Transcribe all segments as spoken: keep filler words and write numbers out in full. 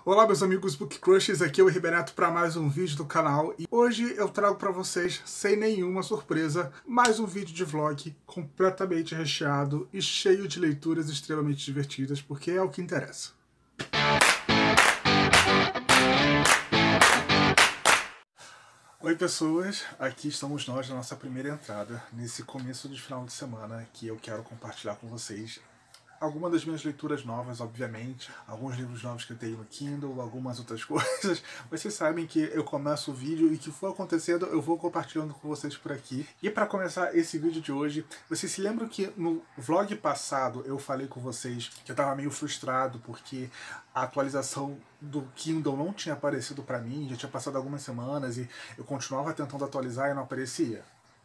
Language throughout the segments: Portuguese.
Olá meus amigos Book Crushers, aqui é o Ribeneto para mais um vídeo do canal e hoje eu trago para vocês, sem nenhuma surpresa, mais um vídeo de vlog completamente recheado e cheio de leituras extremamente divertidas, porque é o que interessa. Oi pessoas, aqui estamos nós na nossa primeira entrada, nesse começo de final de semana que eu quero compartilhar com vocês algumas das minhas leituras novas, obviamente, alguns livros novos que eu tenho no Kindle, algumas outras coisas. Vocês sabem que eu começo o vídeo e que for acontecendo eu vou compartilhando com vocês por aqui. E para começar esse vídeo de hoje, vocês se lembram que no vlog passado eu falei com vocês que eu tava meio frustrado porque a atualização do Kindle não tinha aparecido para mim, já tinha passado algumas semanas e eu continuava tentando atualizar e não aparecia?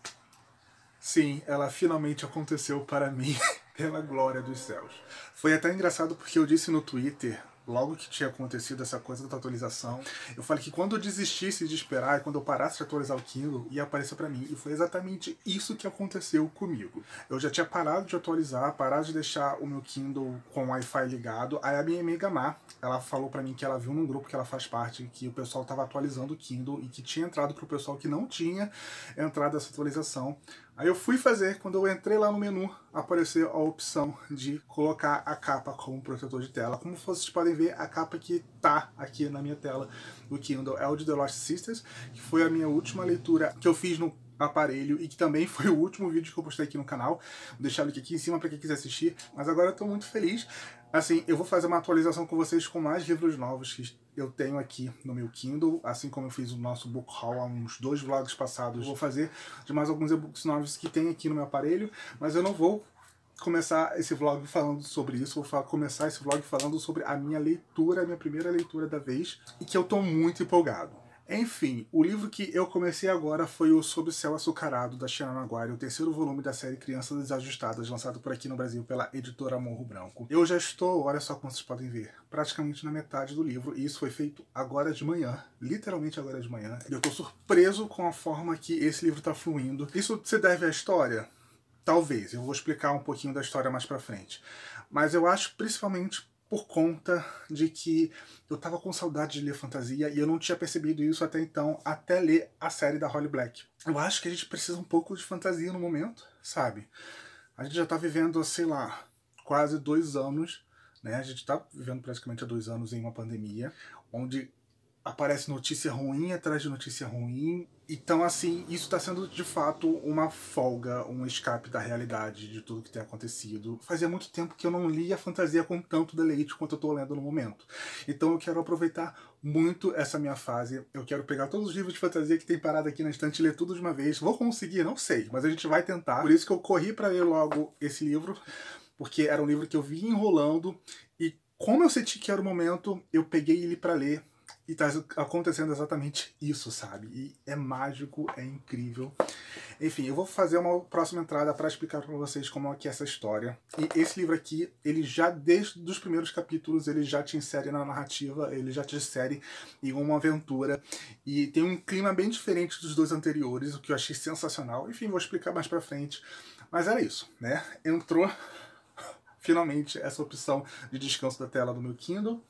Sim, ela finalmente aconteceu para mim, pela glória dos céus. Foi até engraçado porque eu disse no Twitter, logo que tinha acontecido essa coisa da atualização, eu falei que quando eu desistisse de esperar, quando eu parasse de atualizar o Kindle, ia aparecer para mim. E foi exatamente isso que aconteceu comigo. Eu já tinha parado de atualizar, parado de deixar o meu Kindle com o Wi-Fi ligado. Aí a minha amiga Má, ela falou para mim que ela viu num grupo que ela faz parte, que o pessoal estava atualizando o Kindle e que tinha entrado para o pessoal que não tinha entrado essa atualização. Aí eu fui fazer, quando eu entrei lá no menu, apareceu a opção de colocar a capa como protetor de tela. Como vocês podem ver, a capa que tá aqui na minha tela do Kindle é o de The Lost Sisters, que foi a minha última leitura que eu fiz no aparelho e que também foi o último vídeo que eu postei aqui no canal. Vou deixar o link aqui em cima para quem quiser assistir. Mas agora eu tô muito feliz. Assim, eu vou fazer uma atualização com vocês com mais livros novos que eu tenho aqui no meu Kindle, assim como eu fiz o nosso book haul há uns dois vlogs passados. Eu vou fazer de mais alguns e-books novos que tem aqui no meu aparelho, mas eu não vou começar esse vlog falando sobre isso, vou começar esse vlog falando sobre a minha leitura, a minha primeira leitura da vez, e que eu tô muito empolgado. Enfim, o livro que eu comecei agora foi o Sob o Céu Açucarado, da Shiana Maguire, o terceiro volume da série Crianças Desajustadas, lançado por aqui no Brasil pela editora Morro Branco. Eu já estou, olha só como vocês podem ver, praticamente na metade do livro, e isso foi feito agora de manhã, literalmente agora de manhã. E eu estou surpreso com a forma que esse livro está fluindo. Isso se deve à história? Talvez, eu vou explicar um pouquinho da história mais pra frente. Mas eu acho principalmente por conta de que eu tava com saudade de ler fantasia e eu não tinha percebido isso até então, até ler a série da Holly Black. Eu acho que a gente precisa um pouco de fantasia no momento, sabe? A gente já tá vivendo, sei lá, quase dois anos, né? A gente tá vivendo praticamente há dois anos em uma pandemia, onde aparece notícia ruim atrás de notícia ruim. Então, assim, isso está sendo de fato uma folga, um escape da realidade de tudo que tem acontecido. Fazia muito tempo que eu não lia fantasia com tanto deleite quanto eu estou lendo no momento. Então eu quero aproveitar muito essa minha fase. Eu quero pegar todos os livros de fantasia que tem parado aqui na estante e ler tudo de uma vez. Vou conseguir? Não sei, mas a gente vai tentar. Por isso que eu corri para ler logo esse livro, porque era um livro que eu vinha enrolando e como eu senti que era o momento, eu peguei ele para ler. E tá acontecendo exatamente isso, sabe? E é mágico, é incrível. Enfim, eu vou fazer uma próxima entrada para explicar para vocês como é que é essa história. E esse livro aqui, ele já, desde os primeiros capítulos, ele já te insere na narrativa, ele já te insere em uma aventura. E tem um clima bem diferente dos dois anteriores, o que eu achei sensacional. Enfim, vou explicar mais pra frente. Mas era isso, né? Entrou, finalmente, essa opção de descanso da tela do meu Kindle.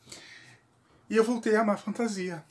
E eu voltei a amar fantasia.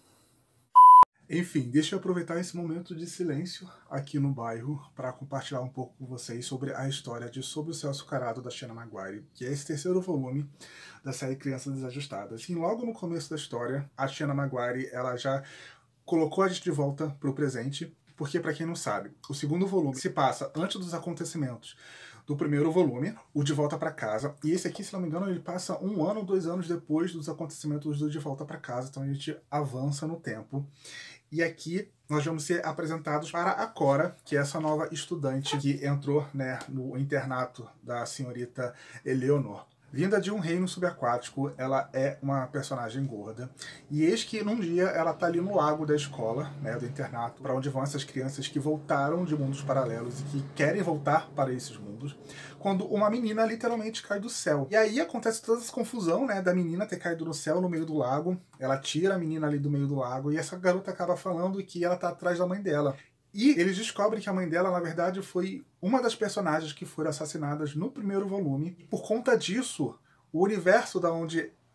Enfim, deixa eu aproveitar esse momento de silêncio aqui no bairro para compartilhar um pouco com vocês sobre a história de Sob o Céu Açucarado, da Shiana Maguire, que é esse terceiro volume da série Crianças Desajustadas. Assim, logo no começo da história, a Shiana Maguire ela já colocou a gente de volta para o presente, porque, para quem não sabe, o segundo volume se passa antes dos acontecimentos do primeiro volume, o De Volta para Casa, e esse aqui, se não me engano, ele passa um ano ou dois anos depois dos acontecimentos do De Volta para Casa, então a gente avança no tempo. E aqui nós vamos ser apresentados para a Cora, que é essa nova estudante que entrou, né, no internato da senhorita Eleonor. Vinda de um reino subaquático, ela é uma personagem gorda. E eis que num dia ela tá ali no lago da escola, né, do internato, para onde vão essas crianças que voltaram de mundos paralelos e que querem voltar para esses mundos, quando uma menina literalmente cai do céu. E aí acontece toda essa confusão, né, da menina ter caído no céu no meio do lago. Ela tira a menina ali do meio do lago e essa garota acaba falando que ela tá atrás da mãe dela. E eles descobrem que a mãe dela, na verdade, foi uma das personagens que foram assassinadas no primeiro volume. E por conta disso, o universo da onde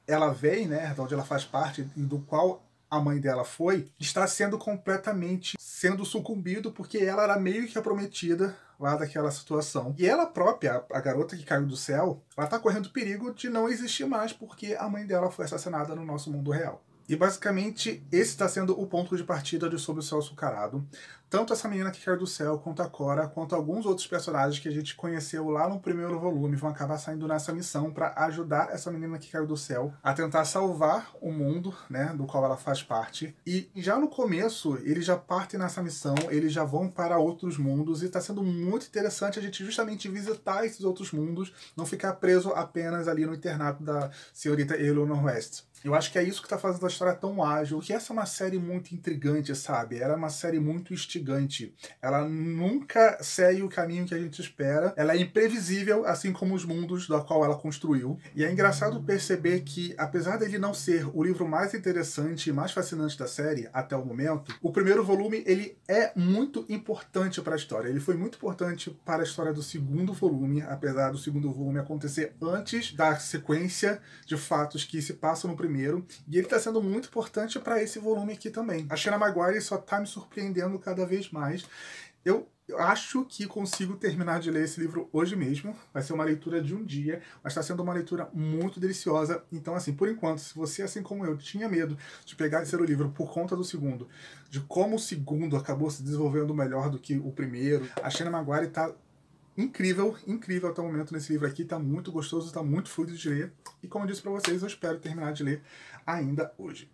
ela vem, né, de onde ela faz parte e do qual a mãe dela foi, está sendo completamente sendo sucumbido, porque ela era meio que a prometida lá daquela situação. E ela própria, a garota que caiu do céu, ela tá correndo perigo de não existir mais, porque a mãe dela foi assassinada no nosso mundo real. E basicamente esse está sendo o ponto de partida de Sob o Céu Açucarado. Tanto essa menina que caiu do céu, quanto a Cora, quanto alguns outros personagens que a gente conheceu lá no primeiro volume vão acabar saindo nessa missão para ajudar essa menina que caiu do céu a tentar salvar o mundo, né, do qual ela faz parte. E já no começo, eles já partem nessa missão, eles já vão para outros mundos, e está sendo muito interessante a gente justamente visitar esses outros mundos, não ficar preso apenas ali no internato da senhorita Eleanor West. Eu acho que é isso que está fazendo a história tão ágil, que essa é uma série muito intrigante, sabe? Ela é uma série muito instigante. Ela nunca segue o caminho que a gente espera. Ela é imprevisível, assim como os mundos da qual ela construiu. E é engraçado perceber que, apesar dele não ser o livro mais interessante e mais fascinante da série até o momento, o primeiro volume ele é muito importante para a história. Ele foi muito importante para a história do segundo volume, apesar do segundo volume acontecer antes da sequência de fatos que se passam no primeiro. Primeiro, e ele está sendo muito importante para esse volume aqui também. A Shanna Maguire só está me surpreendendo cada vez mais. Eu acho que consigo terminar de ler esse livro hoje mesmo. Vai ser uma leitura de um dia, mas está sendo uma leitura muito deliciosa. Então, assim, por enquanto, se você, assim como eu, tinha medo de pegar esse livro por conta do segundo, de como o segundo acabou se desenvolvendo melhor do que o primeiro, a Shanna Maguire está incrível, incrível até o momento nesse livro aqui, tá muito gostoso, tá muito fluido de ler, e como eu disse pra vocês, eu espero terminar de ler ainda hoje.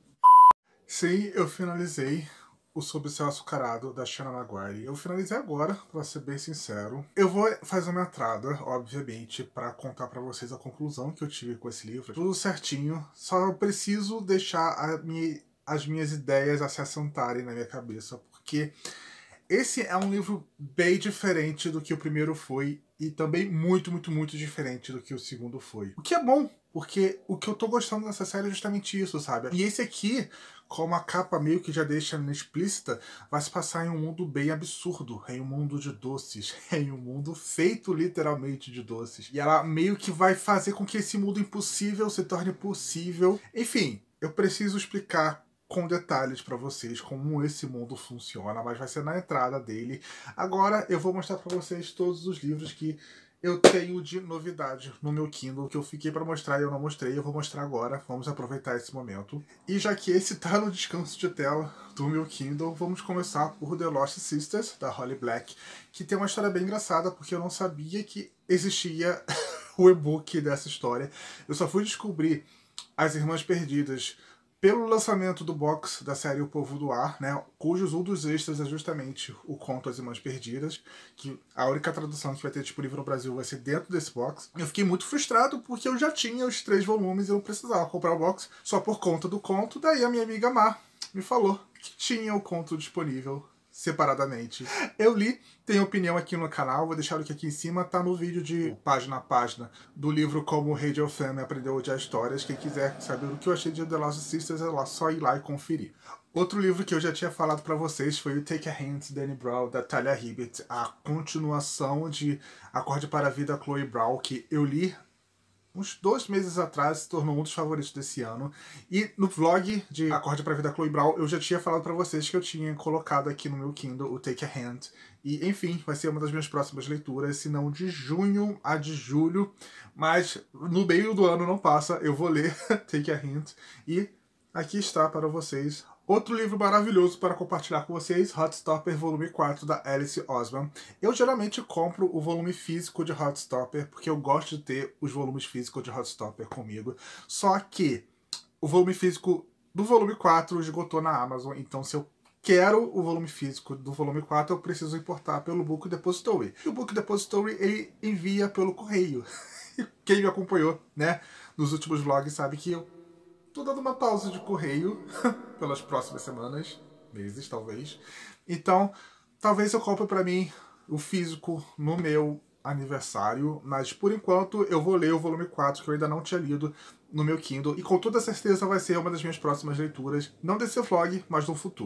Sim, eu finalizei o Sob o Céu Açucarado, da Shanna Maguire. Eu finalizei agora, pra ser bem sincero. Eu vou fazer uma entrada, obviamente, pra contar pra vocês a conclusão que eu tive com esse livro. Tudo certinho, só preciso deixar a minha, as minhas ideias se assentarem na minha cabeça, porque esse é um livro bem diferente do que o primeiro foi, e também muito, muito, muito diferente do que o segundo foi. O que é bom, porque o que eu tô gostando dessa série é justamente isso, sabe? E esse aqui, como a capa meio que já deixa explícita, vai se passar em um mundo bem absurdo, em um mundo de doces, em um mundo feito literalmente de doces. E ela meio que vai fazer com que esse mundo impossível se torne possível. Enfim, eu preciso explicar com detalhes para vocês como esse mundo funciona, mas vai ser na entrada dele. Agora eu vou mostrar para vocês todos os livros que eu tenho de novidade no meu Kindle, que eu fiquei para mostrar e eu não mostrei. Eu vou mostrar agora, vamos aproveitar esse momento. E já que esse tá no descanso de tela do meu Kindle, vamos começar por The Lost Sisters, da Holly Black, que tem uma história bem engraçada, porque eu não sabia que existia o e-book dessa história. Eu só fui descobrir As Irmãs Perdidas pelo lançamento do box da série O Povo do Ar, né, cujos um dos extras é justamente o conto As Irmãs Perdidas, que a única tradução que vai ter disponível no Brasil vai ser dentro desse box. Eu fiquei muito frustrado porque eu já tinha os três volumes e eu não precisava comprar o box só por conta do conto. Daí a minha amiga Mar me falou que tinha o conto disponível separadamente. Eu li, tenho opinião aqui no canal, vou deixar o link aqui em cima, tá no vídeo de página a página do livro Como o Rei de Elfame Aprendeu a Odiar Histórias. Quem quiser saber o que eu achei de The Lost Sisters, é lá, só ir lá e conferir. Outro livro que eu já tinha falado pra vocês foi o Take a Hint, Danny Brown, da Talia Hibbert, a continuação de Acorde para a Vida, Chloe Brown, que eu li uns dois meses atrás, se tornou um dos favoritos desse ano. E no vlog de Acorde para a Vida Chloe Brown, eu já tinha falado para vocês que eu tinha colocado aqui no meu Kindle o Take a Hand. E, enfim, vai ser uma das minhas próximas leituras, se não de junho a de julho. Mas no meio do ano não passa, eu vou ler Take a Hint. E aqui está para vocês outro livro maravilhoso para compartilhar com vocês, Heartstopper volume quatro, da Alice Oseman. Eu geralmente compro o volume físico de Heartstopper, porque eu gosto de ter os volumes físicos de Heartstopper comigo. Só que o volume físico do volume quatro esgotou na Amazon, então se eu quero o volume físico do volume quatro, eu preciso importar pelo Book Depository. E o Book Depository, ele envia pelo correio. Quem me acompanhou, né, nos últimos vlogs sabe que eu tô dando uma pausa de correio pelas próximas semanas, meses talvez. Então, talvez eu compre pra mim o físico no meu aniversário, mas por enquanto eu vou ler o volume quatro, que eu ainda não tinha lido, no meu Kindle, e com toda certeza vai ser uma das minhas próximas leituras, não desse vlog, mas no futuro.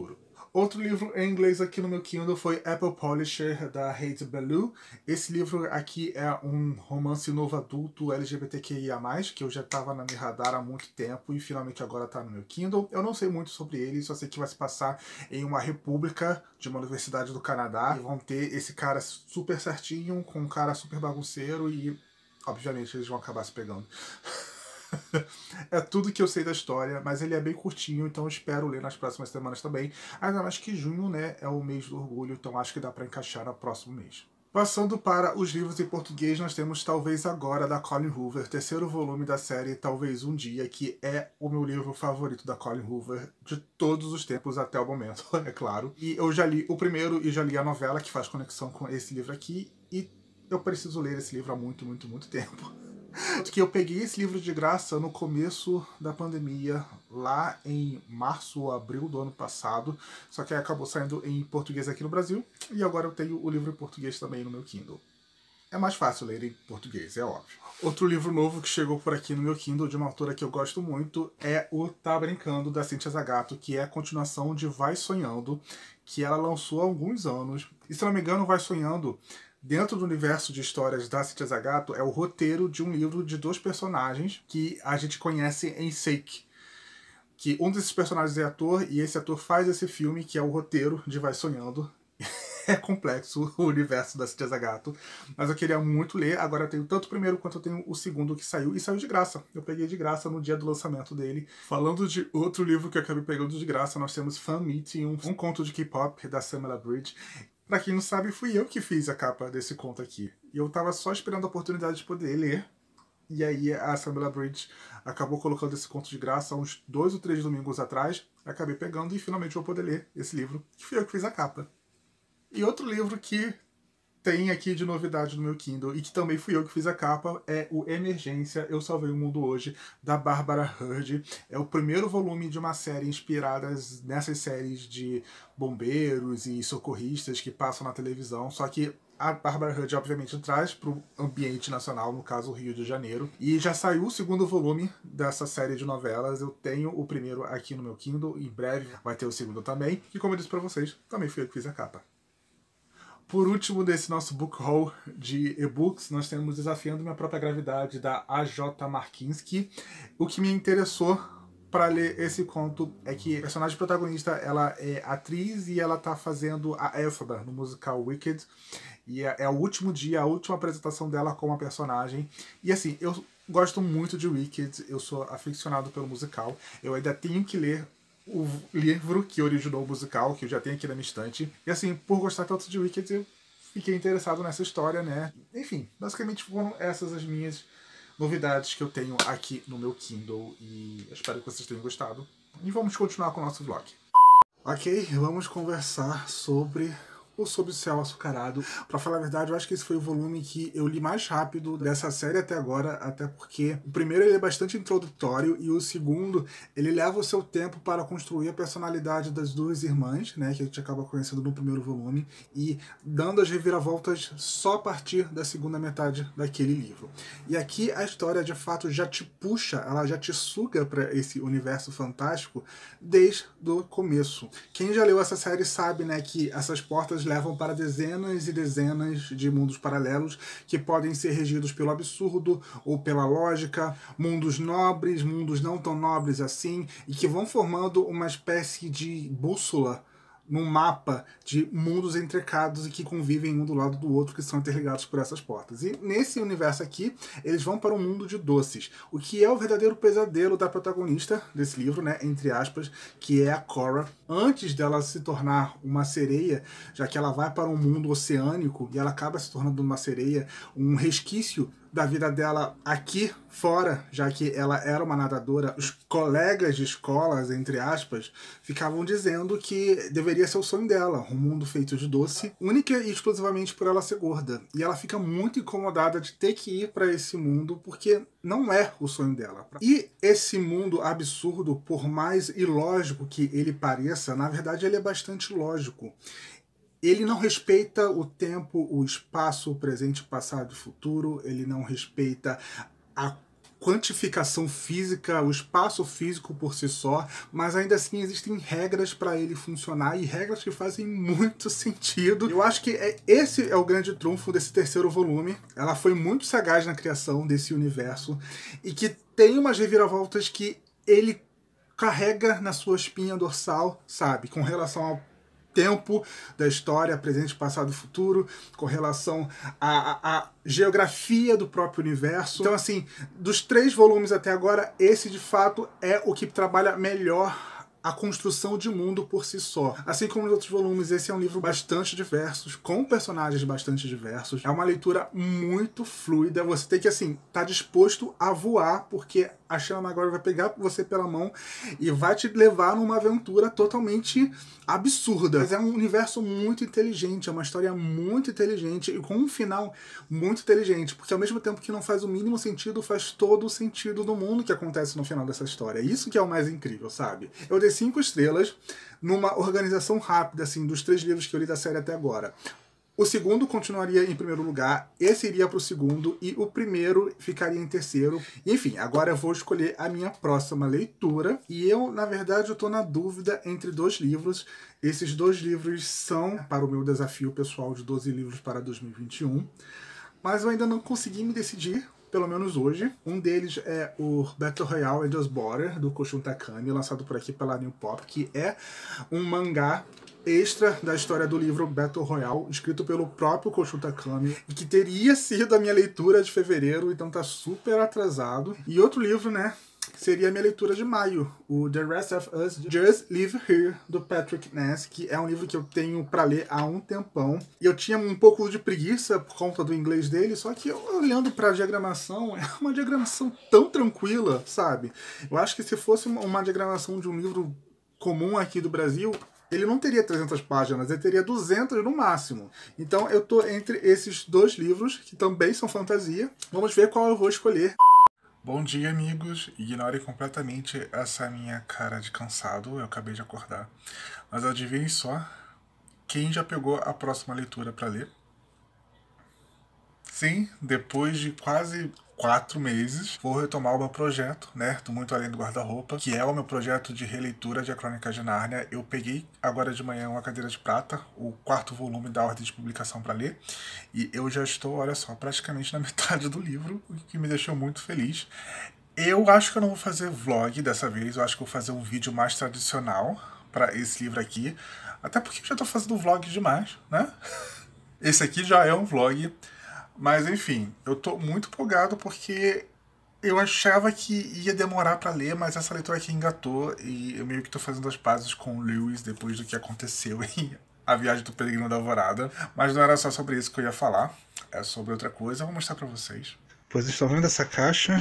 Outro livro em inglês aqui no meu Kindle foi Apple Polisher, da Hate Ballou. Esse livro aqui é um romance novo adulto L G B T Q I A mais, que eu já estava na minha radar há muito tempo e finalmente agora está no meu Kindle. Eu não sei muito sobre ele, só sei que vai se passar em uma república de uma universidade do Canadá. E vão ter esse cara super certinho com um cara super bagunceiro e, obviamente, eles vão acabar se pegando. É tudo que eu sei da história, mas ele é bem curtinho, então eu espero ler nas próximas semanas também. Ainda mais que junho, né, é o mês do orgulho, então acho que dá para encaixar no próximo mês. Passando para os livros em português, nós temos Talvez Agora, da Colleen Hoover, terceiro volume da série Talvez Um Dia, que é o meu livro favorito da Colleen Hoover de todos os tempos até o momento, é claro. E eu já li o primeiro e já li a novela, que faz conexão com esse livro aqui, e eu preciso ler esse livro há muito, muito, muito tempo. Que eu peguei esse livro de graça no começo da pandemia, lá em março ou abril do ano passado, só que acabou saindo em português aqui no Brasil, e agora eu tenho o livro em português também no meu Kindle. É mais fácil ler em português, é óbvio. Outro livro novo que chegou por aqui no meu Kindle, de uma autora que eu gosto muito, é o Tá Brincando, da Cynthia Zagato, que é a continuação de Vai Sonhando, que ela lançou há alguns anos. E se não me engano, Vai Sonhando, dentro do universo de histórias da Cynthia Zagato, é o roteiro de um livro de dois personagens que a gente conhece em Sake. Que um desses personagens é ator, e esse ator faz esse filme, que é o roteiro de Vai Sonhando. É complexo o universo da Cynthia Zagato, mas eu queria muito ler. Agora eu tenho tanto o primeiro quanto eu tenho o segundo que saiu, e saiu de graça. Eu peguei de graça no dia do lançamento dele. Falando de outro livro que eu acabei pegando de graça, nós temos Fan Meeting, um, um conto de K-pop da Samela Bridge. Pra quem não sabe, fui eu que fiz a capa desse conto aqui. E eu tava só esperando a oportunidade de poder ler. E aí a Samela Bridge acabou colocando esse conto de graça uns dois ou três domingos atrás. Acabei pegando e finalmente vou poder ler esse livro, que fui eu que fiz a capa. E outro livro que tem aqui de novidade no meu Kindle, e que também fui eu que fiz a capa, é o Emergência, Eu Salvei o Mundo Hoje, da Barbara Hurd. É o primeiro volume de uma série inspirada nessas séries de bombeiros e socorristas que passam na televisão, só que a Barbara Hurd, obviamente, traz para o ambiente nacional, no caso o Rio de Janeiro. E já saiu o segundo volume dessa série de novelas. Eu tenho o primeiro aqui no meu Kindle, em breve vai ter o segundo também. E como eu disse para vocês, também fui eu que fiz a capa. Por último, desse nosso book haul de e-books, nós temos Desafiando Minha Própria Gravidade, da A J Markinski. O que me interessou para ler esse conto é que a personagem protagonista, ela é atriz e ela tá fazendo a Elphaba no musical Wicked. E é, é o último dia, a última apresentação dela como a personagem. E assim, eu gosto muito de Wicked, eu sou aficionado pelo musical. Eu ainda tenho que ler o livro que originou o musical, que eu já tenho aqui na minha estante. E assim, por gostar tanto de Wicked, eu fiquei interessado nessa história, né? Enfim, basicamente foram essas as minhas novidades que eu tenho aqui no meu Kindle. E eu espero que vocês tenham gostado. E vamos continuar com o nosso vlog. Ok, vamos conversar sobre o Sob o Céu Açucarado. Pra falar a verdade, eu acho que esse foi o volume que eu li mais rápido dessa série até agora, até porque o primeiro ele é bastante introdutório e o segundo ele leva o seu tempo para construir a personalidade das duas irmãs, né, que a gente acaba conhecendo no primeiro volume, e dando as reviravoltas só a partir da segunda metade daquele livro. E aqui a história de fato já te puxa, ela já te suga para esse universo fantástico desde o começo. Quem já leu essa série sabe, né, que essas portas levam para dezenas e dezenas de mundos paralelos que podem ser regidos pelo absurdo ou pela lógica, mundos nobres, mundos não tão nobres assim, e que vão formando uma espécie de bússola num mapa de mundos entrecados e que convivem um do lado do outro, que são interligados por essas portas. E nesse universo aqui, eles vão para um mundo de doces, o que é o verdadeiro pesadelo da protagonista desse livro, né, entre aspas, que é a Cora. Antes dela se tornar uma sereia, já que ela vai para um mundo oceânico e ela acaba se tornando uma sereia, um resquício da vida dela aqui fora, já que ela era uma nadadora, os colegas de escolas, entre aspas, ficavam dizendo que deveria ser o sonho dela, um mundo feito de doce, única e exclusivamente por ela ser gorda. E ela fica muito incomodada de ter que ir para esse mundo, porque não é o sonho dela. E esse mundo absurdo, por mais ilógico que ele pareça, na verdade ele é bastante lógico. Ele não respeita o tempo, o espaço, o presente, o passado e o futuro. Ele não respeita a quantificação física, o espaço físico por si só, mas ainda assim existem regras para ele funcionar e regras que fazem muito sentido. Eu acho que é, esse é o grande trunfo desse terceiro volume. Ela foi muito sagaz na criação desse universo e que tem umas reviravoltas que ele carrega na sua espinha dorsal, sabe? Com relação ao tempo da história, presente, passado e futuro, com relação à, à geografia do próprio universo. Então, assim, dos três volumes até agora, esse de fato é o que trabalha melhor a construção de mundo por si só. Assim como nos outros volumes, esse é um livro bastante diverso, com personagens bastante diversos. É uma leitura muito fluida. Você tem que, assim, estar tá disposto a voar, porque a Shanna agora vai pegar você pela mão e vai te levar numa aventura totalmente absurda. Mas é um universo muito inteligente, é uma história muito inteligente e com um final muito inteligente, porque ao mesmo tempo que não faz o mínimo sentido, faz todo o sentido do mundo que acontece no final dessa história. Isso que é o mais incrível, sabe? Eu dei cinco estrelas numa organização rápida, assim, dos três livros que eu li da série até agora. O segundo continuaria em primeiro lugar, esse iria para o segundo e o primeiro ficaria em terceiro. Enfim, agora eu vou escolher a minha próxima leitura. E eu, na verdade, eu estou na dúvida entre dois livros. Esses dois livros são para o meu desafio pessoal de doze livros para dois mil e vinte e um. Mas eu ainda não consegui me decidir, pelo menos hoje. Um deles é o Battle Royale Angels Border, do Koshun Takami, lançado por aqui pela New Pop, que é um mangá extra da história do livro Battle Royale, escrito pelo próprio Koshun Takami, e que teria sido a minha leitura de fevereiro, então tá super atrasado. E outro livro, né, seria a minha leitura de maio, o The Rest of Us Just Live Here, do Patrick Ness, que é um livro que eu tenho para ler há um tempão. E eu tinha um pouco de preguiça por conta do inglês dele, só que olhando para a diagramação, é uma diagramação tão tranquila, sabe? Eu acho que se fosse uma diagramação de um livro comum aqui do Brasil, ele não teria trezentas páginas, ele teria duzentas no máximo. Então eu tô entre esses dois livros, que também são fantasia. Vamos ver qual eu vou escolher. Bom dia, amigos. Ignorem completamente essa minha cara de cansado, eu acabei de acordar. Mas adivinhem só, quem já pegou a próxima leitura para ler? Sim, depois de quase quatro meses, vou retomar o meu projeto, né, do Muito Além do Guarda-Roupa, que é o meu projeto de releitura de A Crônica de Nárnia. Eu peguei agora de manhã uma cadeira de prata, o quarto volume da ordem de publicação para ler, e eu já estou, olha só, praticamente na metade do livro, o que me deixou muito feliz. Eu acho que eu não vou fazer vlog dessa vez, eu acho que eu vou fazer um vídeo mais tradicional para esse livro aqui, até porque eu já estou fazendo vlog demais, né? Esse aqui já é um vlog. Mas enfim, eu tô muito empolgado porque eu achava que ia demorar pra ler, mas essa leitura aqui engatou e eu meio que tô fazendo as pazes com o Lewis depois do que aconteceu em A Viagem do Peregrino da Alvorada. Mas não era só sobre isso que eu ia falar, é sobre outra coisa, eu vou mostrar pra vocês. Pois estão vendo essa caixa?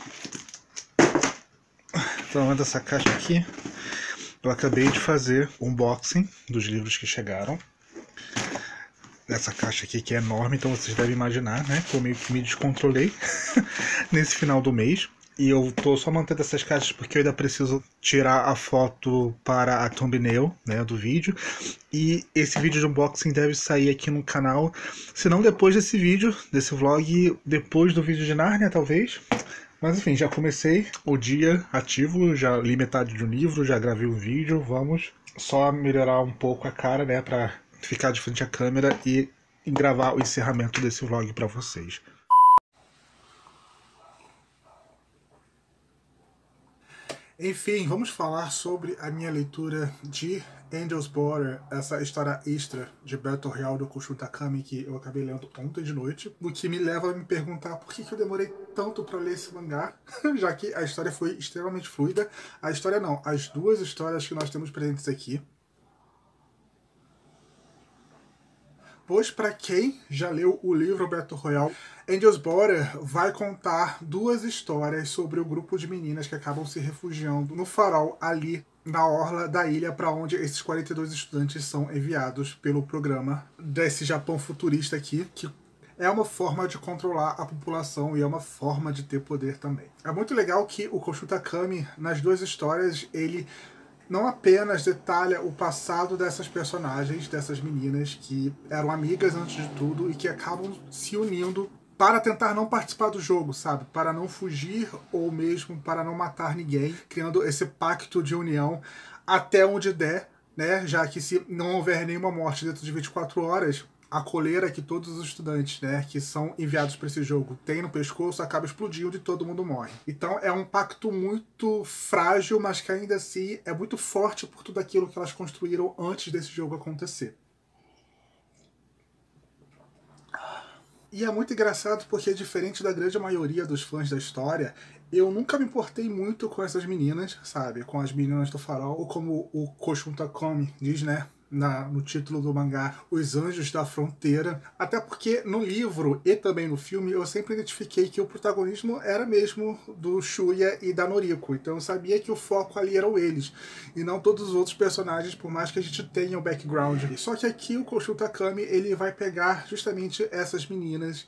Estão vendo essa caixa aqui? Eu acabei de fazer o unboxing dos livros que chegaram. Essa caixa aqui que é enorme, então vocês devem imaginar, né, que eu meio que me descontrolei nesse final do mês. E eu tô só mantendo essas caixas porque eu ainda preciso tirar a foto para a thumbnail, né, do vídeo. E esse vídeo de unboxing deve sair aqui no canal, se não depois desse vídeo, desse vlog, depois do vídeo de Nárnia, talvez. Mas enfim, já comecei o dia ativo, já li metade de um livro, já gravei um vídeo, vamos só melhorar um pouco a cara, né, pra ficar de frente à câmera e gravar o encerramento desse vlog para vocês. Enfim, vamos falar sobre a minha leitura de Angels Border, essa história extra de Battle Royale do Koshun Takami que eu acabei lendo ontem de noite, o que me leva a me perguntar por que, que eu demorei tanto para ler esse mangá, já que a história foi extremamente fluida. A história não, as duas histórias que nós temos presentes aqui. Pois para quem já leu o livro Battle Royale, Angels Border vai contar duas histórias sobre o grupo de meninas que acabam se refugiando no farol ali na orla da ilha para onde esses quarenta e dois estudantes são enviados pelo programa desse Japão futurista aqui, que é uma forma de controlar a população e é uma forma de ter poder também. É muito legal que o Koshun Takami, nas duas histórias, ele não apenas detalha o passado dessas personagens, dessas meninas que eram amigas antes de tudo e que acabam se unindo para tentar não participar do jogo, sabe? Para não fugir ou mesmo para não matar ninguém, criando esse pacto de união até onde der, né? Já que se não houver nenhuma morte dentro de vinte e quatro horas, a coleira que todos os estudantes, né, que são enviados para esse jogo têm no pescoço acaba explodindo e todo mundo morre. Então é um pacto muito frágil, mas que ainda assim é muito forte por tudo aquilo que elas construíram antes desse jogo acontecer. E é muito engraçado porque, diferente da grande maioria dos fãs da história, eu nunca me importei muito com essas meninas, sabe? Com as meninas do farol, ou como o Koshun Takumi diz, né? Na, no título do mangá, Os Anjos da Fronteira. Até porque no livro e também no filme eu sempre identifiquei que o protagonismo era mesmo do Shuya e da Noriko. Então eu sabia que o foco ali eram eles e não todos os outros personagens, por mais que a gente tenha o background. Só que aqui o Koshun Takumi, ele vai pegar justamente essas meninas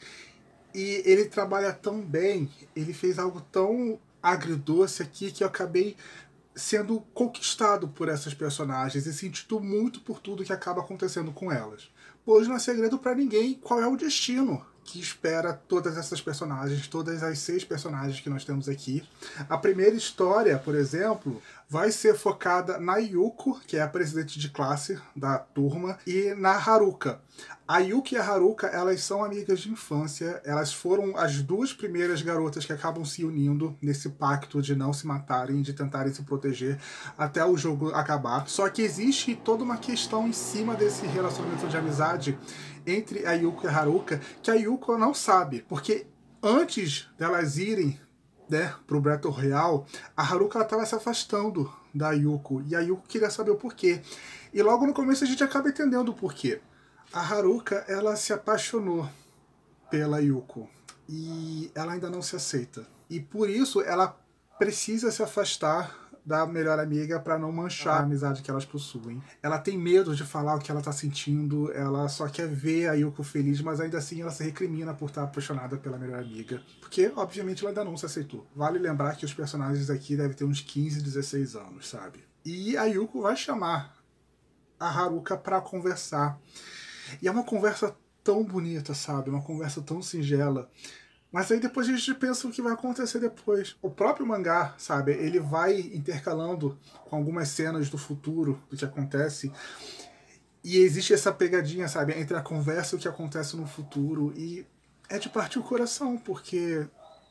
e ele trabalha tão bem, ele fez algo tão agridoce aqui que eu acabei sendo conquistado por essas personagens e sentindo muito por tudo que acaba acontecendo com elas. Pois não é segredo para ninguém qual é o destino que espera todas essas personagens, todas as seis personagens que nós temos aqui. A primeira história, por exemplo, vai ser focada na Yuko, que é a presidente de classe da turma, e na Haruka. A Yuki e a Haruka, elas são amigas de infância, elas foram as duas primeiras garotas que acabam se unindo nesse pacto de não se matarem, de tentarem se proteger até o jogo acabar. Só que existe toda uma questão em cima desse relacionamento de amizade entre a Yuko e a Haruka, que a Yuko não sabe, porque antes delas irem, né, pro Battle Royale, a Haruka estava se afastando da Yuko, e a Yuko queria saber o porquê. E logo no começo a gente acaba entendendo o porquê. A Haruka, ela se apaixonou pela Yuko, e ela ainda não se aceita. E por isso ela precisa se afastar da melhor amiga para não manchar a amizade que elas possuem. Ela tem medo de falar o que ela tá sentindo, ela só quer ver a Yuko feliz, mas ainda assim ela se recrimina por estar apaixonada pela melhor amiga. Porque, obviamente, ela ainda não se aceitou. Vale lembrar que os personagens aqui devem ter uns quinze, dezesseis anos, sabe? E a Yuko vai chamar a Haruka para conversar. E é uma conversa tão bonita, sabe? Uma conversa tão singela. Mas aí depois a gente pensa o que vai acontecer depois. O próprio mangá, sabe, ele vai intercalando com algumas cenas do futuro, do que acontece. E existe essa pegadinha, sabe, entre a conversa e o que acontece no futuro. E é de partir o coração, porque...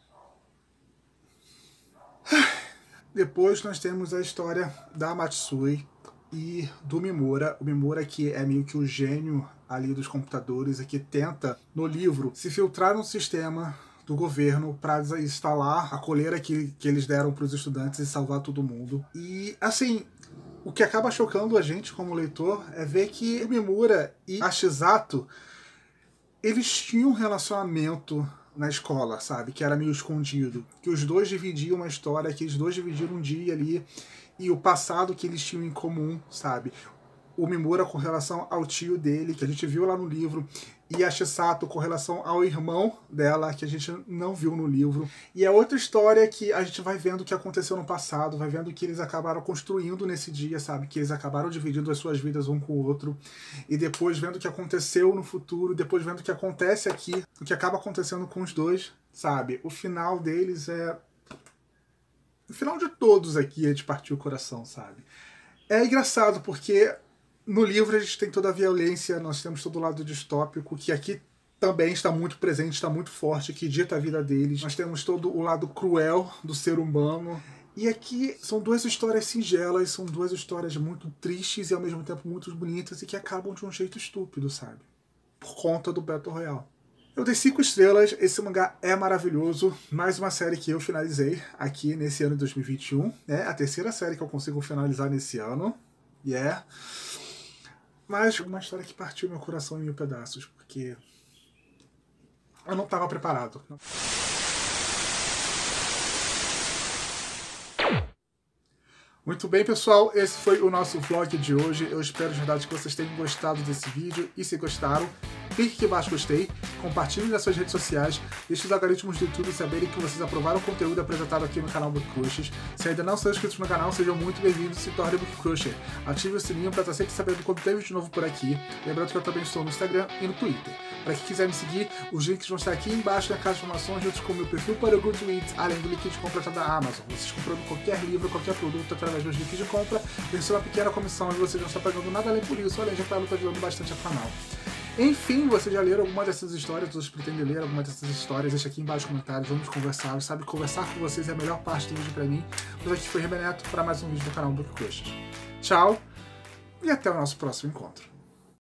Depois nós temos a história da Matsui e do Mimura. O Mimura, que é meio que o gênio ali dos computadores e que tenta, no livro, se filtrar no sistema do governo para instalar a coleira que, que eles deram para os estudantes e salvar todo mundo. E, assim, o que acaba chocando a gente como leitor é ver que o Mimura e a Shizato, eles tinham um relacionamento na escola, sabe? Que era meio escondido. Que os dois dividiam uma história, que os dois dividiram um dia ali e o passado que eles tinham em comum, sabe? O Mimura com relação ao tio dele, que a gente viu lá no livro, e a Shizato com relação ao irmão dela, que a gente não viu no livro. E é outra história que a gente vai vendo o que aconteceu no passado, vai vendo o que eles acabaram construindo nesse dia, sabe? Que eles acabaram dividindo as suas vidas um com o outro, e depois vendo o que aconteceu no futuro, depois vendo o que acontece aqui, o que acaba acontecendo com os dois, sabe? O final deles é... O final de todos aqui é de partir o coração, sabe? É engraçado porque no livro a gente tem toda a violência, nós temos todo o lado distópico, que aqui também está muito presente, está muito forte, que dita a vida deles. Nós temos todo o lado cruel do ser humano. E aqui são duas histórias singelas, são duas histórias muito tristes e ao mesmo tempo muito bonitas e que acabam de um jeito estúpido, sabe? Por conta do Battle Royale. Eu dei cinco estrelas, esse mangá é maravilhoso, mais uma série que eu finalizei aqui nesse ano de dois mil e vinte e um, né? A terceira série que eu consigo finalizar nesse ano, yeah. Mas uma história que partiu meu coração em mil pedaços, porque eu não estava preparado. Muito bem, pessoal, esse foi o nosso vlog de hoje. Eu espero de verdade que vocês tenham gostado desse vídeo, e se gostaram, clique aqui embaixo gostei, compartilhe nas suas redes sociais, deixe os algoritmos do YouTube saberem que vocês aprovaram o conteúdo apresentado aqui no canal Book Crushers. Se ainda não são inscritos no canal, sejam muito bem-vindos e se tornem Book Crusher. Ative o sininho para estar sempre sabendo quando tem vídeo novo por aqui. Lembrando que eu também estou no Instagram e no Twitter. Para quem quiser me seguir, os links vão estar aqui embaixo na caixa de informações, junto com o meu perfil para o Goodreads, além do link de compra da Amazon. Vocês comprando qualquer livro, qualquer produto através dos links de compra, tem uma pequena comissão e vocês não estão pagando nada além por isso, além de, claro, estar ajudando bastante ao canal. Enfim, vocês já leram alguma dessas histórias, vocês pretendem ler alguma dessas histórias, deixa aqui embaixo nos comentários, vamos conversar. Sabe, conversar com vocês é a melhor parte do vídeo pra mim. Mas aqui foi Rebeneto para mais um vídeo do canal Book Crushers. Tchau e até o nosso próximo encontro.